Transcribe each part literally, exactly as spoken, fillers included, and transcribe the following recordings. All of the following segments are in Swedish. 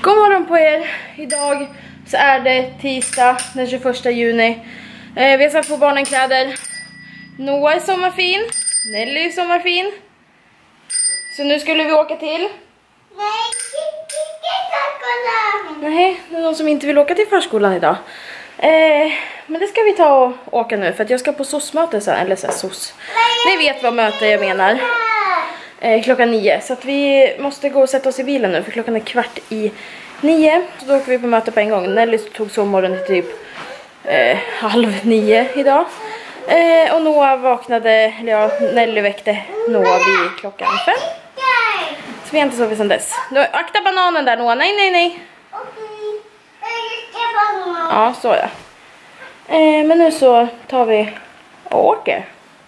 God morgon på er. Idag så är det tisdag den tjugoförsta juni. eh, Vi har satt på barnen kläder. Noah är sommarfin, Nelly är sommarfin. Så nu skulle vi åka till... Nej, det är de som inte vill åka till förskolan idag. eh, Men det ska vi ta och åka nu. För att jag ska på S O S-möte sen. Eller så här, S O S. Ni vet vad möte jag menar. eh, Klockan nio. Så att vi måste gå och sätta oss i bilen nu. För klockan är kvart i nio. Så då åker vi på möte på en gång. Nelly tog sovmorgon till typ eh, halv nio idag. eh, Och Noah vaknade. Eller ja, Nelly väckte Noah vid klockan fem. Så vi har inte sovit sedan dess. Nu, akta bananen där Noah. Nej, nej, nej. Ja, så ja. eh, Men nu så tar vi och åker.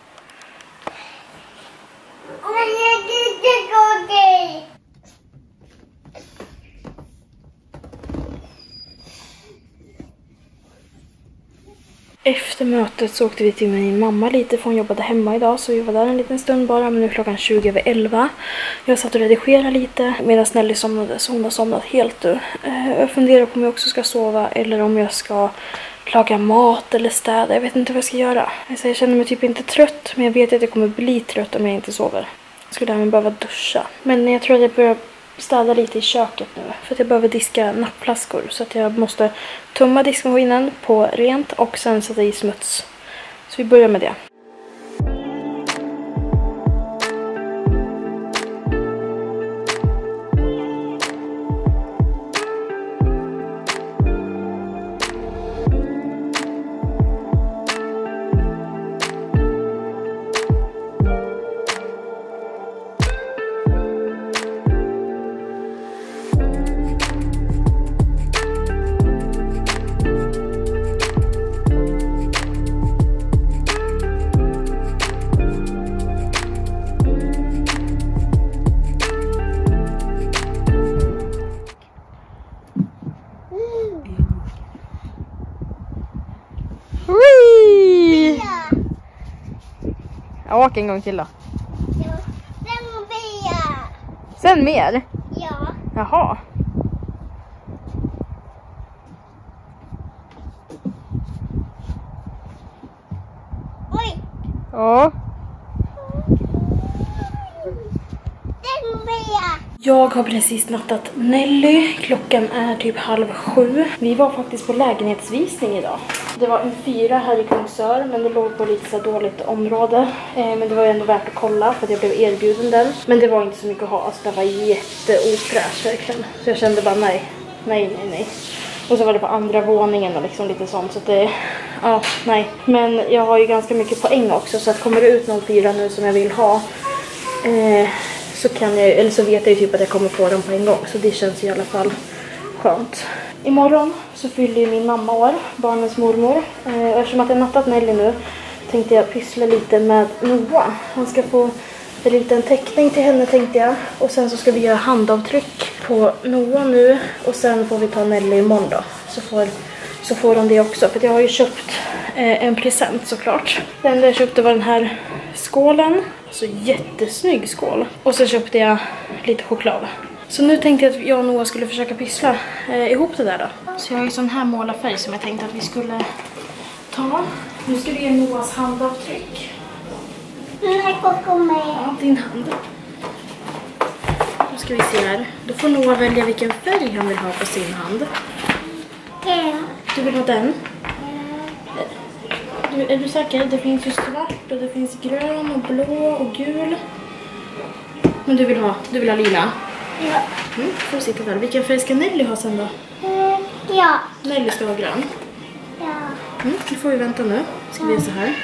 Efter mötet så åkte vi till min mamma lite, för hon jobbade hemma idag, så vi var där en liten stund bara. Men nu är klockan tjugo över elva. Jag satt och redigerade lite medan Nelly somnade, så hon har somnat helt nu. Jag funderar på om jag också ska sova eller om jag ska laga mat eller städa. Jag vet inte vad jag ska göra. Alltså, jag känner mig typ inte trött, men jag vet att jag kommer bli trött om jag inte sover. Jag skulle även behöva duscha. Men jag tror att jag börjar städa lite i köket nu. För att jag behöver diska nappflaskor. Så att jag måste tumma diskmaskinen på rent och sen sätta i smuts. Så vi börjar med det. Jag åker en gång till då. Ja, sen mer. Sen mer? Ja. Jaha. Oj. Ja. Sen mer. Jag har precis nattat Nelly. Klockan är typ halv sju. Vi var faktiskt på lägenhetsvisning idag. Det var en fyra här i Kungsör, men det låg på lite så dåligt område. Eh, men det var ändå värt att kolla för att jag blev erbjuden den. Men det var inte så mycket att ha. Alltså, det var jätteofräscht verkligen. Så jag kände bara nej, nej, nej, nej. Och så var det på andra våningen och liksom lite sånt. Så att det, ja, nej. Men jag har ju ganska mycket poäng också. Så att kommer det ut någon fyra nu som jag vill ha. Eh, så kan jag, eller så vet jag ju typ att jag kommer få dem på en gång. Så det känns i alla fall skönt. Imorgon så fyller ju min mamma år, barnens mormor. Eh, eftersom att jag nattat Nelly nu tänkte jag pyssla lite med Noah. Han ska få en liten teckning till henne tänkte jag. Och sen så ska vi göra handavtryck på Noah nu. Och sen får vi ta Nelly imorgon då. Så får, så får de det också. För jag har ju köpt eh, en present såklart. Den enda jag köpte var den här skålen. Så jättesnygg skål. Och så köpte jag lite choklad. Så nu tänkte jag att jag och Noah skulle försöka pyssla eh, ihop det där då. Så jag har ju sån här målarfärg som jag tänkte att vi skulle ta. Nu ska vi ge Noahs handavtryck. Nej, kom med. Ja, din hand. Nu ska vi se här. Då får Noah välja vilken färg han vill ha på sin hand. Ja. Du vill ha den? Du, är du säker? Det finns ju svart och det finns grön och blå och gul. Men du vill ha, du vill ha lila? Ja. Mm, får sitta där. Vilken färg ska Nelly ha sen då? Mm, ja. Nelly ska ha grön. Ja. Mm, nu får vi vänta nu. Ska vi göra så här.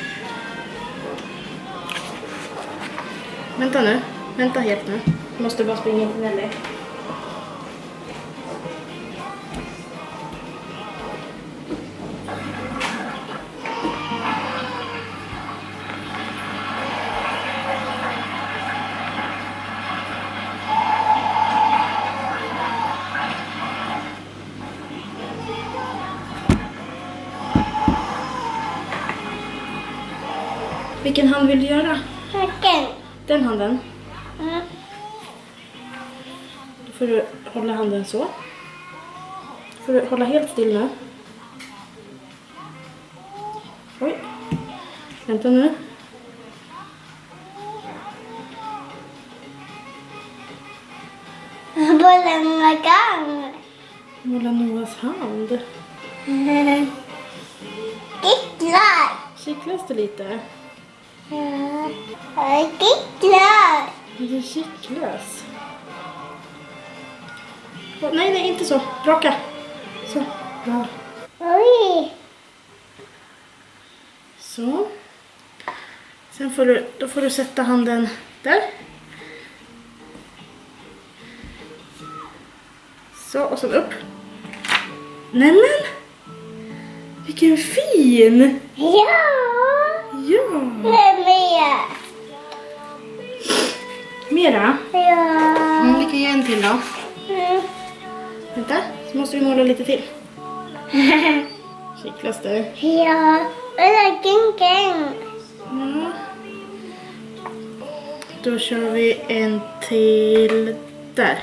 Vänta nu. Vänta helt nu. Jag måste bara springa in till Nelly. Vilken hand vill du göra? Vilken? Den handen. Mm. får du hålla handen så. Får du hålla helt still nu. Oj. Vänta nu. Bollen gång. Måla Noahs hand. Kittlar. Kittlas det lite? Ja. Kittlar. Det kittlas. Oh, nej, nej, inte så. Raka. Så. Bra. Oj. Så. Sen får du, då får du sätta handen där. Så, och sen upp. Nämen! Vilken fin! Ja. Ja! Mer. Mera? Ja. Mm, vi kan ge en till då. Mm. Vänta, så måste vi måla lite till. Kittlas det? Ja. Eller king. Ja. Då kör vi en till där.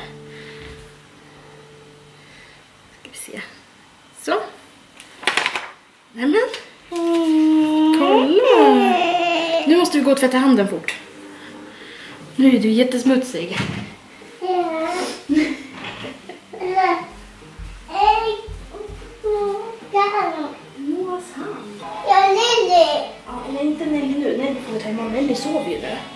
Ska vi se. Så. Nämen. Kolla. Nu måste vi gå och tvätta handen fort. Nu är du jättesmutsig. Ja. Eller Noahs hand. ja, Lili. Ja, eller inte Nelly nu. Nelly får vi ta imorgon. Nelly sover ju nu.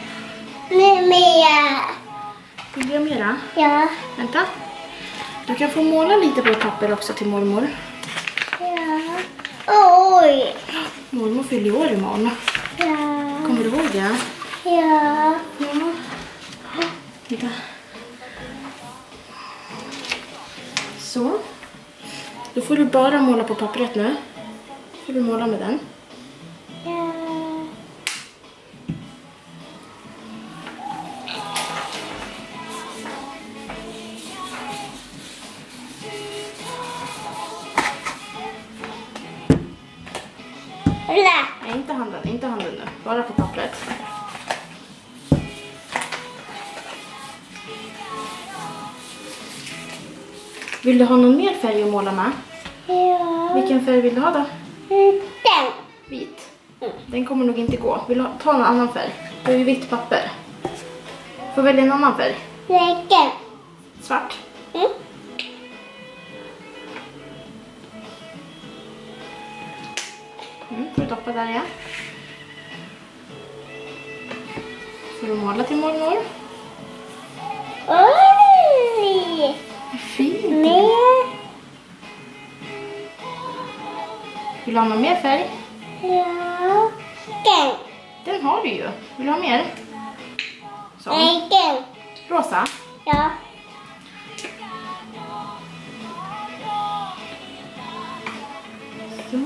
Mer. Vill du göra mera? Ja. Vänta. Du kan få måla lite på papper också till mormor. Ja. Oj. Mormor fyller år imorgon. Ja. Kommer du ihåg det? Ja. Ja. Vänta. Så. Då får du bara måla på pappret nu. Får du måla med den. Ja. Eller. Nej, inte handen, inte handen nu. Bara på pappret. Vill du ha någon mer färg att måla med? Ja. Vilken färg vill du ha då? Den. Vit. Den kommer nog inte gå. Vill du ha, ta en annan färg? Det är ju vitt papper. Får välja en annan färg. Lägger. Svart. Mm. Mm, får du doppa där igen. Får du måla till mormor? Oj. Fint. Mer. Vill du ha någon mer färg? Ja. Den. Den har du ju. Vill du ha mer? Så. Nej, den. Rosa. Ja. Så.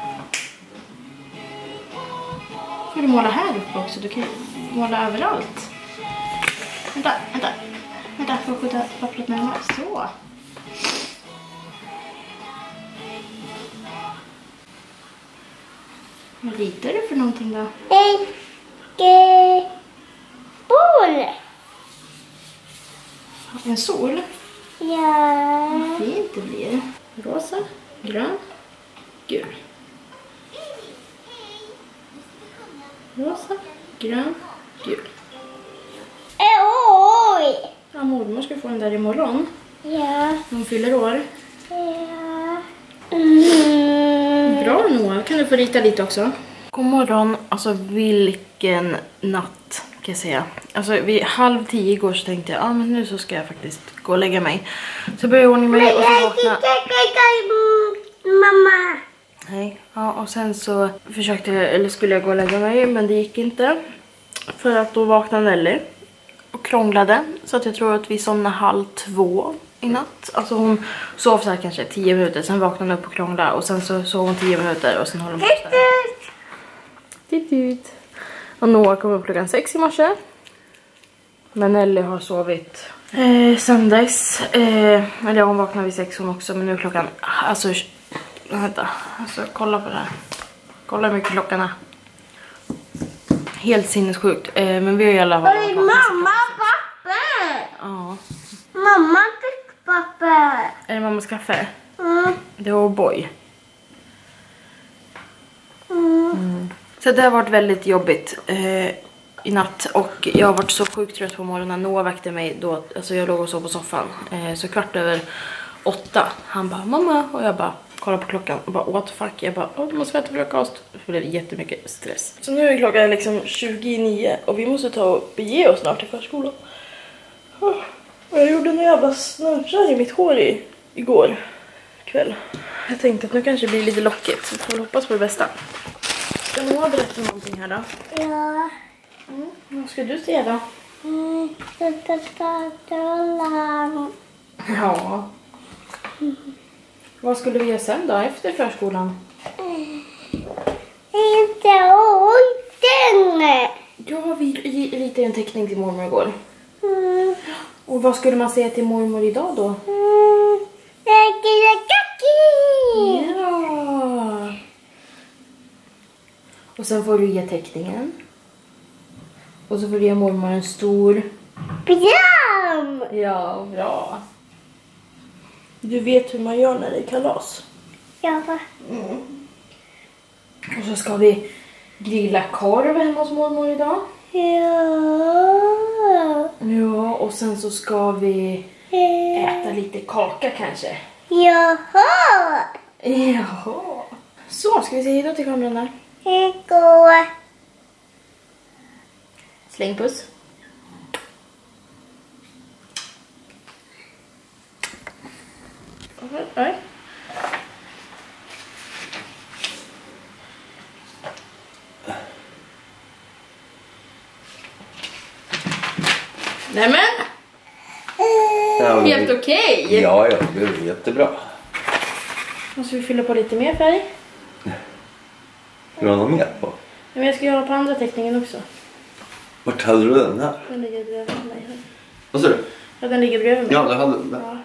Får du måla här uppe också. Du kan måla överallt. Vänta, vänta. Vänta, får jag skjuta pappret närmare. Så. Vad ritar du för någonting då? Ägge. Boll. En sol? Ja. Fint det blir. Rosa, grön, gul. Rosa, grön, gul. Oj. Ja, mormor ska få den där imorgon. Ja. Hon fyller år. Ja. Mm. Bra Noah, kan du få rita lite också? God morgon, alltså vilken natt kan jag säga. Alltså vid halv tio igår så tänkte jag, ja ah, men nu så ska jag faktiskt gå och lägga mig. Så började jag ordning mig och så vaknade... Mamma. Nej, ja och sen så försökte jag, eller skulle jag gå och lägga mig men det gick inte. För att då vaknade Nelly och krånglade. Så att jag tror att vi somnade halv två i natt. Alltså hon sov så här kanske tio minuter. Sen vaknade hon upp och krånglade. Och sen så sov hon tio minuter. Och sen håller hon på så här. Titt ut. Och Noah kom upp klockan sex i morse. Men Nelly har sovit eh, sen dess. Eh, eller hon vaknade vid sex hon också. Men nu är klockan... Alltså... Vänta. Alltså kolla på det här. Kolla hur mycket klockan är. Helt sinnessjukt. Eh, men vi har ju alla... Oj, mamma, pappa. Ja. Mamma fick papper. Är det mammas kaffe? Mm. Det var boy. Mm. Mm. Så det har varit väldigt jobbigt eh, i natt. Och jag har varit så sjukt trött på morgonen. Noah väckte mig då. Alltså jag låg och sov på soffan. Eh, så kvart över åtta. Han bara, mamma. Och jag bara, kolla på klockan. Och bara, what the fuck. Jag bara, åh, måste äta frukost. Det blev jättemycket stress. Så nu är klockan liksom tjugonio. Och vi måste ta och bege oss snart till förskolan. Oh, jag gjorde en jävla snurrar i mitt hår i, igår kväll. Jag tänkte att nu kanske det blir lite lockigt. Så får vi hoppas på det bästa. Ska Noah berätta någonting här då? Ja. Mm. Vad ska du se då? Mm. Så ska ta trollan. Ja. Mm. Vad skulle vi göra sen då efter förskolan? Inte orden. Ja, vi ritade en teckning till mormor igår. Mm. Och vad skulle man säga till mormor idag då? Mm. Ja. Och sen får du ge teckningen. Och så får du ge mormor en stor... Björn. Ja, bra. Du vet hur man gör när det är kalas. Ja. Mm. Och så ska vi grilla korv hemma hos mormor idag. Ja. Ja, och sen så ska vi äta lite kaka kanske. Jaha. Jaha. Så, ska vi säga hejdå till kameran där? Hejdå. Släng puss. Oj. Nämen! Ja, men- Helt okej. Ja, ja, det är jättebra. Måste vi fylla på lite mer färg? Vill du ha något mer på? Ja, men jag ska göra på andra teckningen också. Vart hade du den här? Den ligger bredvid mig här. Vad sa du? Ja, den ligger bredvid mig. Ja, det hade den där. Ja.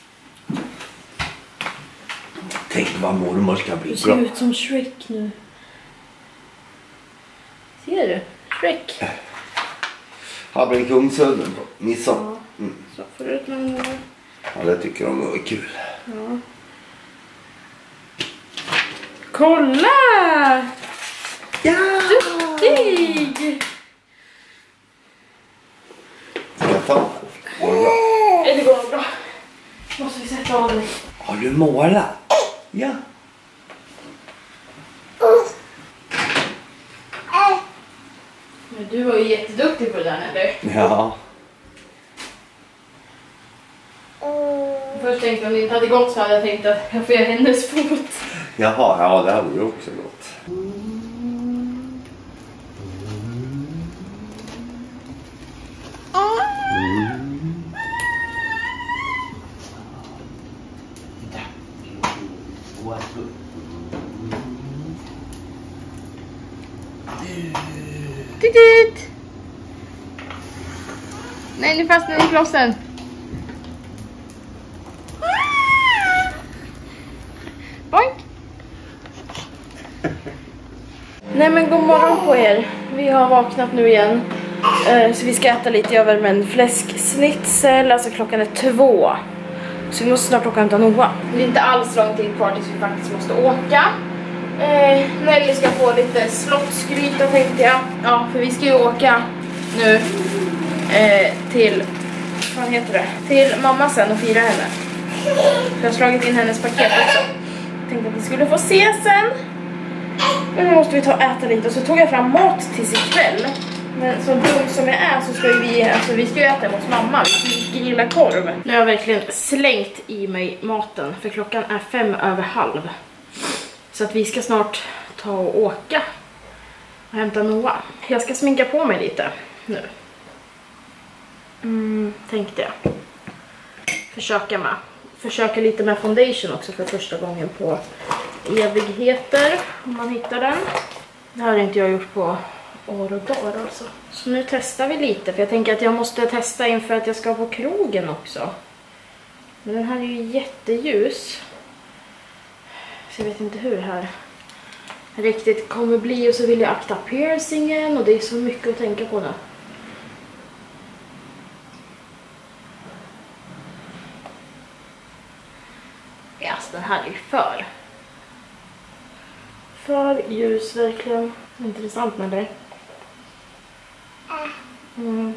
Tänk vad mormor ska bli Du ser bra. ut som Shrek nu. Ser du? Shrek. Hade en kungsudden på midsommar. Ja. Så får du ut någon gång. Ja, det tycker de var kul. Ja. Kolla! Ja! Duktig! Ska jag ta den? Går det bra? Det går bra. Måste vi sätta av dig. Har du målat? Ja. Men du var ju jätteduktig på det där, eller? Ja. Först tänkte jag om det inte hade gått så hade jag tänkt att jag får göra hennes fot. Jaha, ja det hade ju också gått. Tut! Nej, nu fastnar den i klossen. Boink! Nej men god morgon på er. Vi har vaknat nu igen. Uh, så vi ska äta lite. Jag värmer en fläsksnitzel. Alltså klockan är två. Så vi måste snart åka och hämta Noah. Det är inte alls lång tid kvar tills vi faktiskt måste åka. Eh, Nelly ska få lite slottsgryta tänkte jag. Ja, för vi ska ju åka nu eh, till, vad heter det? Till mamma sen och fira henne. Jag har slagit in hennes paket också. Tänkte att vi skulle få se sen. Men nu måste vi ta och äta lite. Och så tog jag fram mat tills ikväll. Men så dum som jag är så ska ju vi, alltså vi ska ju äta hos mamma. Vi ska grilla korv. Nu har jag verkligen slängt i mig maten. För klockan är fem över halv. Så att vi ska snart ta och åka och hämta Noah. Jag ska sminka på mig lite nu. Mm, tänkte jag. Försöka med. Försöka lite med foundation också för första gången på evigheter. Om man hittar den. Det här har inte jag gjort på år och dagar alltså. Så nu testar vi lite. För jag tänker att jag måste testa inför att jag ska på krogen också. Men den här är ju jätteljus. Så jag vet inte hur det här riktigt kommer bli. Och så vill jag akta piercingen. Och det är så mycket att tänka på nu. Ja, alltså den här är ju för. För ljus verkligen. Intressant med det. Mm.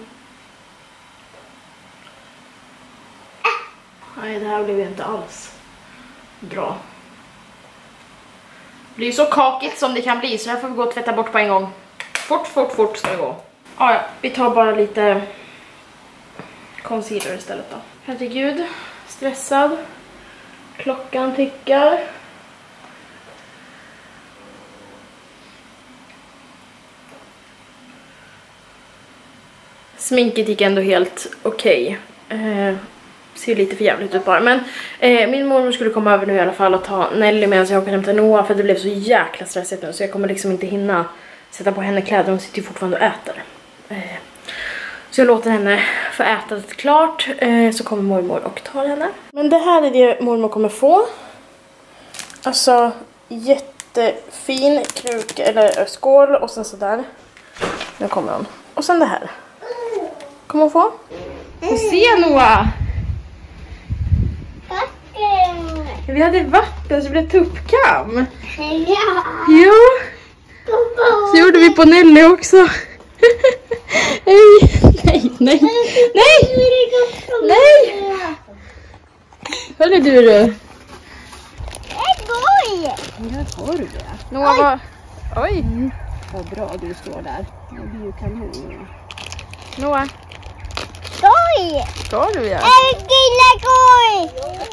Nej, det här blev ju inte alls bra. Det blir så kakigt som det kan bli, så här får vi gå och tvätta bort på en gång. Fort, fort, fort ska det gå. Ah, ja, vi tar bara lite concealer istället då. Herregud, stressad. Klockan tickar. Sminket gick ändå helt okej. Okay. Eh, ser lite för jävligt ut bara. Men eh, min mormor skulle komma över nu i alla fall och ta Nelly medan jag åker hem till Noah. För det blev så jäkla stressigt nu. Så jag kommer liksom inte hinna sätta på henne kläder. Hon sitter ju fortfarande och äter. Eh, så jag låter henne få äta det klart. Eh, så kommer mormor och tar henne. Men det här är det mormor kommer få. Alltså jättefin kruk eller skål och sen sådär. Nu kommer hon. Och sen det här. Kommer hon få? Och se Noah! Vatten! Vi hade vatten så det blev tuppkam. Ja! Jo! Så gjorde vi på Nelly också. Nej, nej, nej, nej! Nej! Vad är du då? Oj! Jag har det. Noah var... Oj! Vad bra du står där. Det blir ju kanon. Noah, Oj! ska du göra? En gillakoj!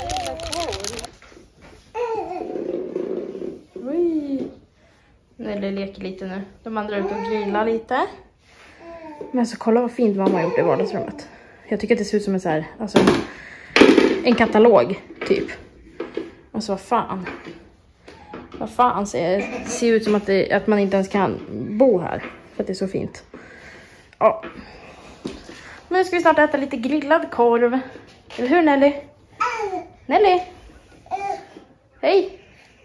Oj! Nelly leker lite nu. De andra är ute och grillar lite. Men så kolla vad fint mamma har gjort i vardagsrummet. Jag tycker att det ser ut som en så här, alltså en katalog typ. Alltså vad fan. Vad fan ser det ser ut som att, det, att man inte ens kan bo här. För att det är så fint. Ja. Men nu ska vi snart äta lite grillad korv. Eller hur Nelly? Nelly? Hej!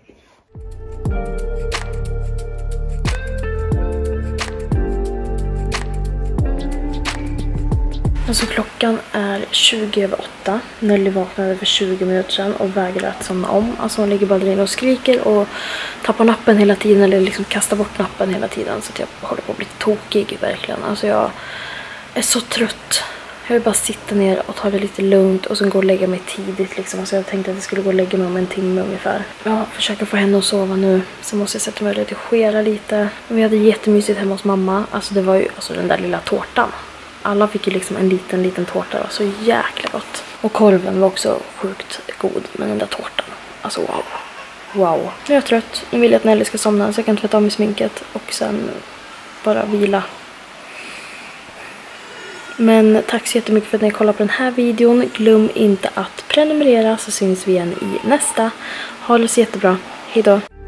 Alltså klockan är tjugo över åtta. Nelly vaknade för tjugo minuter sedan och vägrar att somna om. Alltså hon ligger bara där inne och skriker och tappar nappen hela tiden eller liksom kastar bort nappen hela tiden. Så att jag håller på att bli tokig verkligen. Alltså jag är så trött. Jag vill bara sitta ner och ta det lite lugnt och sen gå och lägga mig tidigt liksom. Alltså jag tänkte att jag skulle gå och lägga mig om en timme ungefär. Jag försöker få henne att sova nu. Sen måste jag sätta mig och redigera lite. Men vi hade jättemysigt hemma hos mamma. Alltså det var ju alltså den där lilla tårtan. Alla fick ju liksom en liten, liten tårta. Det var så jäkla gott. Och korven var också sjukt god med den där tårtan. Alltså wow. Wow. Nu är jag trött. Nu vill jag att Nelly ska somna så jag kan tvätta av mig sminket. Och sen bara vila. Men tack så jättemycket för att ni kollar på den här videon. Glöm inte att prenumerera så syns vi igen i nästa. Ha det så jättebra. Hej då.